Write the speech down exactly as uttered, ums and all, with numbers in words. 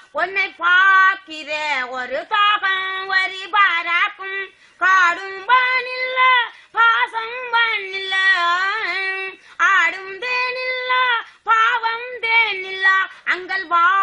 உன்னை பார்க்கிற ஒரு தாகம் வரி பாராக்கும் காடும் வானில்ல பாசம் வானில்ல ஆடும் தேனில்ல பாவம் தேனில்ல அங்கள் வா